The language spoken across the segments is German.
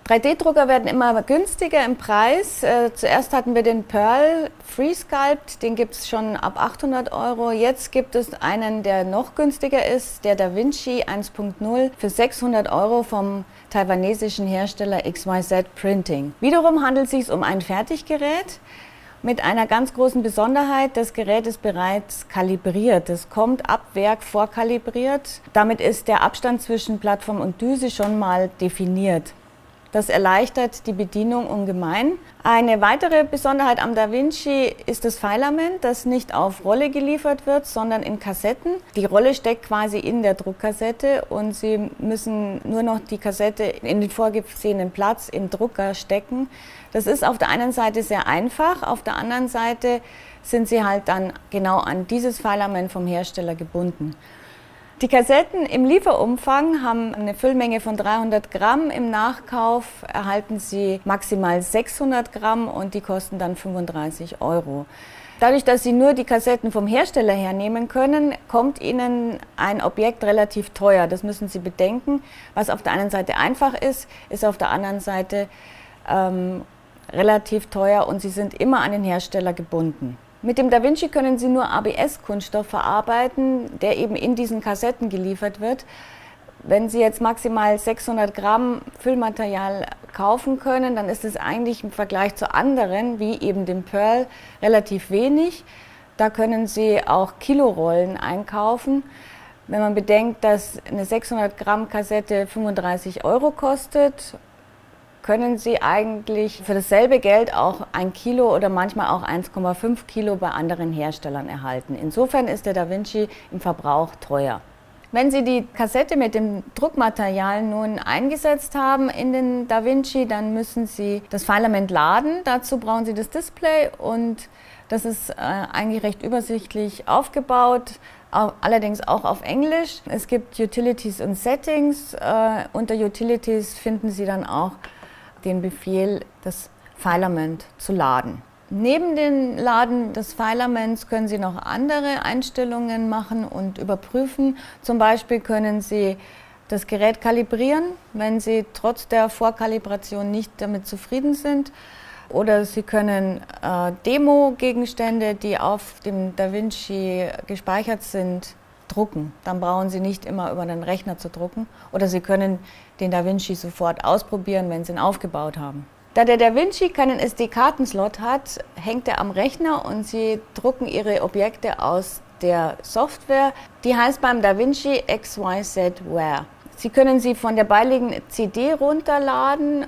3D-Drucker werden immer günstiger im Preis. Zuerst hatten wir den Pearl FreeSculpt, den gibt es schon ab 800 €. Jetzt gibt es einen, der noch günstiger ist, der DaVinci 1.0 für 600 € vom taiwanesischen Hersteller XYZ Printing. Wiederum handelt es sich um ein Fertiggerät mit einer ganz großen Besonderheit: Das Gerät ist bereits kalibriert. Es kommt ab Werk vorkalibriert. Damit ist der Abstand zwischen Plattform und Düse schon mal definiert. Das erleichtert die Bedienung ungemein. Eine weitere Besonderheit am DaVinci ist das Filament, das nicht auf Rolle geliefert wird, sondern in Kassetten. Die Rolle steckt quasi in der Druckkassette und Sie müssen nur noch die Kassette in den vorgesehenen Platz im Drucker stecken. Das ist auf der einen Seite sehr einfach, auf der anderen Seite sind Sie halt dann genau an dieses Filament vom Hersteller gebunden. Die Kassetten im Lieferumfang haben eine Füllmenge von 300 Gramm. Im Nachkauf erhalten Sie maximal 600 Gramm und die kosten dann 35 €. Dadurch, dass Sie nur die Kassetten vom Hersteller hernehmen können, kommt Ihnen ein Objekt relativ teuer. Das müssen Sie bedenken. Was auf der einen Seite einfach ist, ist auf der anderen Seite relativ teuer und Sie sind immer an den Hersteller gebunden. Mit dem DaVinci können Sie nur ABS-Kunststoff verarbeiten, der eben in diesen Kassetten geliefert wird. Wenn Sie jetzt maximal 600 Gramm Füllmaterial kaufen können, dann ist es eigentlich im Vergleich zu anderen, wie eben dem Pearl, relativ wenig. Da können Sie auch Kilorollen einkaufen. Wenn man bedenkt, dass eine 600 Gramm Kassette 35 € kostet, können Sie eigentlich für dasselbe Geld auch 1 Kilo oder manchmal auch 1,5 Kilo bei anderen Herstellern erhalten. Insofern ist der DaVinci im Verbrauch teuer. Wenn Sie die Kassette mit dem Druckmaterial nun eingesetzt haben in den DaVinci, dann müssen Sie das Filament laden. Dazu brauchen Sie das Display und das ist eigentlich recht übersichtlich aufgebaut, allerdings auch auf Englisch. Es gibt Utilities und Settings. Unter Utilities finden Sie dann auch den Befehl, das Filament zu laden. Neben dem Laden des Filaments können Sie noch andere Einstellungen machen und überprüfen. Zum Beispiel können Sie das Gerät kalibrieren, wenn Sie trotz der Vorkalibration nicht damit zufrieden sind. Oder Sie können Demo-Gegenstände, die auf dem DaVinci gespeichert sind, drucken. Dann brauchen Sie nicht immer über den Rechner zu drucken. Oder Sie können den DaVinci sofort ausprobieren, wenn Sie ihn aufgebaut haben. Da der DaVinci keinen SD-Kartenslot hat, hängt er am Rechner und Sie drucken Ihre Objekte aus der Software. Die heißt beim DaVinci XYZ-Ware. Sie können sie von der beiliegenden CD runterladen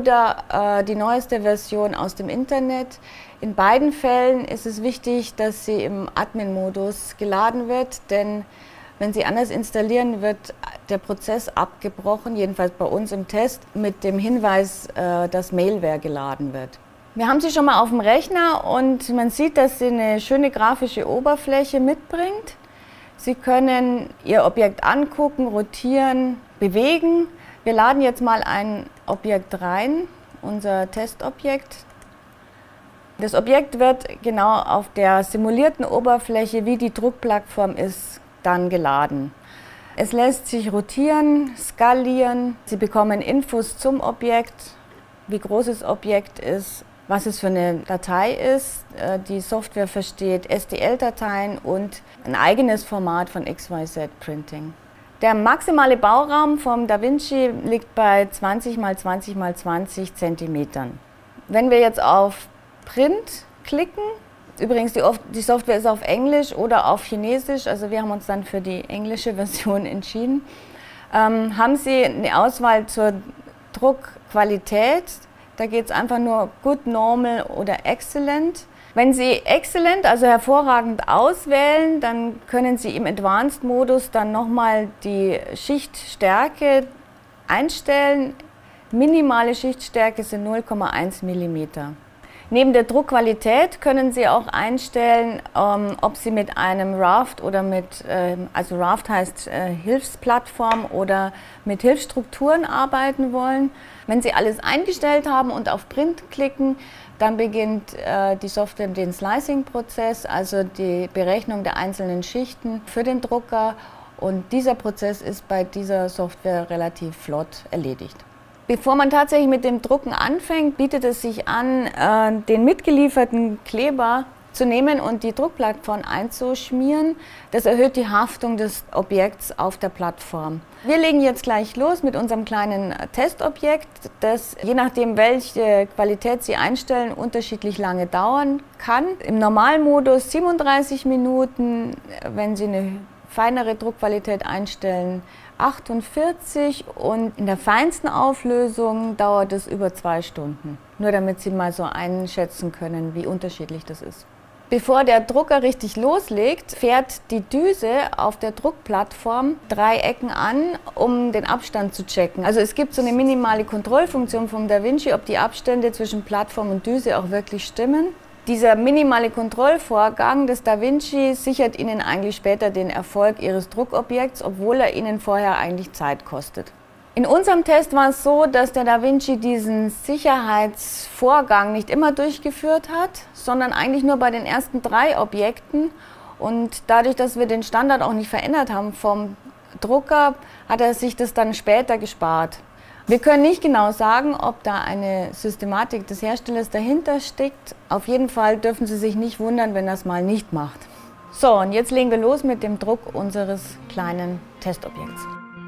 oder die neueste Version aus dem Internet. In beiden Fällen ist es wichtig, dass sie im Admin-Modus geladen wird, denn wenn Sie anders installieren, wird der Prozess abgebrochen, jedenfalls bei uns im Test, mit dem Hinweis, dass Mailware geladen wird. Wir haben sie schon mal auf dem Rechner und man sieht, dass sie eine schöne grafische Oberfläche mitbringt. Sie können Ihr Objekt angucken, rotieren, bewegen. Wir laden jetzt mal ein Objekt rein, unser Testobjekt. Das Objekt wird genau auf der simulierten Oberfläche, wie die Druckplattform ist, dann geladen. Es lässt sich rotieren, skalieren. Sie bekommen Infos zum Objekt, wie groß das Objekt ist, was es für eine Datei ist. Die Software versteht STL-Dateien und ein eigenes Format von XYZ Printing. Der maximale Bauraum vom DaVinci liegt bei 20 x 20 x 20 cm. Wenn wir jetzt auf Print klicken, übrigens die Software ist auf Englisch oder auf Chinesisch, also wir haben uns dann für die englische Version entschieden, haben Sie eine Auswahl zur Druckqualität. Da geht es einfach nur Good, Normal oder Excellent. Wenn Sie Excellent, also hervorragend auswählen, dann können Sie im Advanced-Modus dann nochmal die Schichtstärke einstellen. Minimale Schichtstärke sind 0,1 mm. Neben der Druckqualität können Sie auch einstellen, ob Sie mit einem Raft oder also Raft heißt Hilfsplattform oder mit Hilfsstrukturen arbeiten wollen. Wenn Sie alles eingestellt haben und auf Print klicken, dann beginnt die Software den Slicing-Prozess, also die Berechnung der einzelnen Schichten für den Drucker. Und dieser Prozess ist bei dieser Software relativ flott erledigt. Bevor man tatsächlich mit dem Drucken anfängt, bietet es sich an, den mitgelieferten Kleber zu nehmen und die Druckplattform einzuschmieren. Das erhöht die Haftung des Objekts auf der Plattform. Wir legen jetzt gleich los mit unserem kleinen Testobjekt, das je nachdem, welche Qualität Sie einstellen, unterschiedlich lange dauern kann. Im Normalmodus 37 Minuten, wenn Sie eine feinere Druckqualität einstellen, 48 und in der feinsten Auflösung dauert es über 2 Stunden. Nur damit Sie mal so einschätzen können, wie unterschiedlich das ist. Bevor der Drucker richtig loslegt, fährt die Düse auf der Druckplattform 3 Ecken an, um den Abstand zu checken. Also es gibt so eine minimale Kontrollfunktion vom DaVinci, ob die Abstände zwischen Plattform und Düse auch wirklich stimmen. Dieser minimale Kontrollvorgang des DaVinci sichert Ihnen eigentlich später den Erfolg Ihres Druckobjekts, obwohl er Ihnen vorher eigentlich Zeit kostet. In unserem Test war es so, dass der DaVinci diesen Sicherheitsvorgang nicht immer durchgeführt hat, sondern eigentlich nur bei den ersten 3 Objekten. Und dadurch, dass wir den Standard auch nicht verändert haben vom Drucker, hat er sich das dann später gespart. Wir können nicht genau sagen, ob da eine Systematik des Herstellers dahinter steckt. Auf jeden Fall dürfen Sie sich nicht wundern, wenn er es mal nicht macht. So, und jetzt legen wir los mit dem Druck unseres kleinen Testobjekts.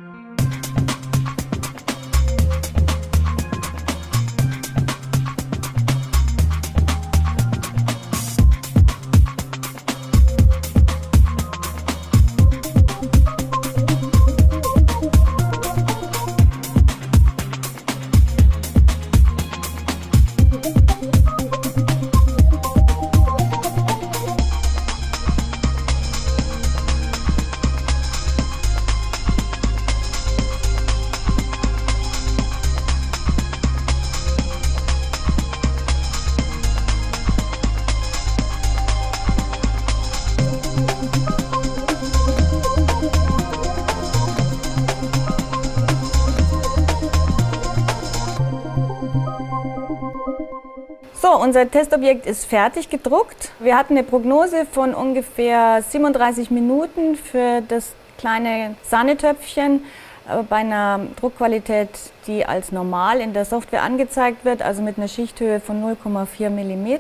So, unser Testobjekt ist fertig gedruckt. Wir hatten eine Prognose von ungefähr 37 Minuten für das kleine Sahnetöpfchen bei einer Druckqualität, die als normal in der Software angezeigt wird, also mit einer Schichthöhe von 0,4 mm.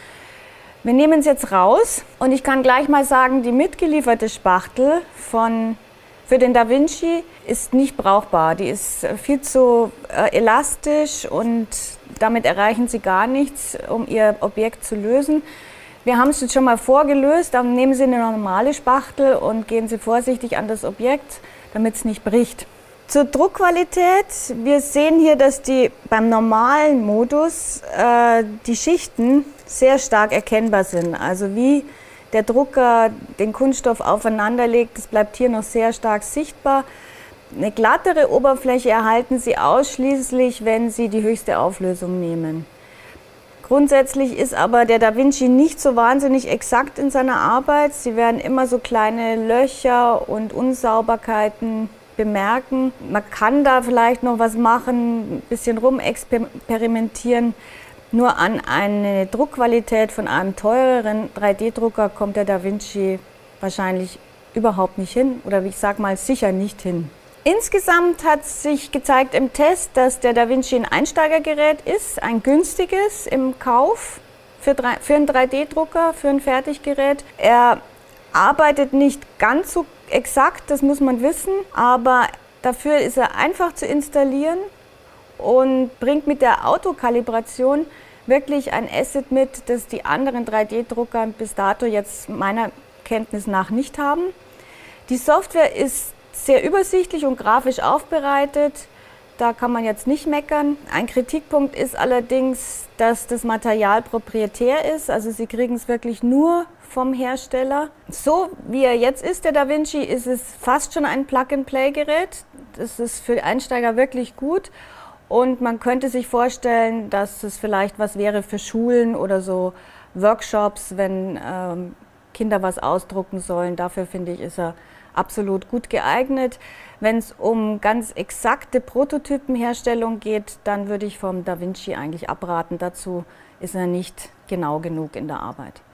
Wir nehmen es jetzt raus und ich kann gleich mal sagen, die mitgelieferte Spachtel für den DaVinci ist nicht brauchbar. Die ist viel zu elastisch und damit erreichen Sie gar nichts, um Ihr Objekt zu lösen. Wir haben es jetzt schon mal vorgelöst, dann nehmen Sie eine normale Spachtel und gehen Sie vorsichtig an das Objekt, damit es nicht bricht. Zur Druckqualität, wir sehen hier, dass beim normalen Modus die Schichten sehr stark erkennbar sind. Also wie der Drucker den Kunststoff aufeinander legt, das bleibt hier noch sehr stark sichtbar. Eine glattere Oberfläche erhalten Sie ausschließlich, wenn Sie die höchste Auflösung nehmen. Grundsätzlich ist aber der DaVinci nicht so wahnsinnig exakt in seiner Arbeit. Sie werden immer so kleine Löcher und Unsauberkeiten bemerken. Man kann da vielleicht noch was machen, ein bisschen rumexperimentieren. Nur an eine Druckqualität von einem teureren 3D-Drucker kommt der DaVinci wahrscheinlich überhaupt nicht hin oder ich sage mal sicher nicht hin. Insgesamt hat sich gezeigt im Test, dass der DaVinci ein Einsteigergerät ist, ein günstiges im Kauf für einen 3D-Drucker, für ein Fertiggerät. Er arbeitet nicht ganz so exakt, das muss man wissen, aber dafür ist er einfach zu installieren und bringt mit der Autokalibration wirklich ein Asset mit, das die anderen 3D-Drucker bis dato jetzt meiner Kenntnis nach nicht haben. Die Software ist sehr übersichtlich und grafisch aufbereitet, da kann man jetzt nicht meckern. Ein Kritikpunkt ist allerdings, dass das Material proprietär ist, also Sie kriegen es wirklich nur vom Hersteller. So wie er jetzt ist, der DaVinci, ist es fast schon ein Plug-and-Play-Gerät. Das ist für Einsteiger wirklich gut und man könnte sich vorstellen, dass es vielleicht was wäre für Schulen oder so Workshops, wenn Kinder was ausdrucken sollen. Dafür finde ich, ist er absolut gut geeignet. Wenn es um ganz exakte Prototypenherstellung geht, dann würde ich vom DaVinci eigentlich abraten. Dazu ist er nicht genau genug in der Arbeit.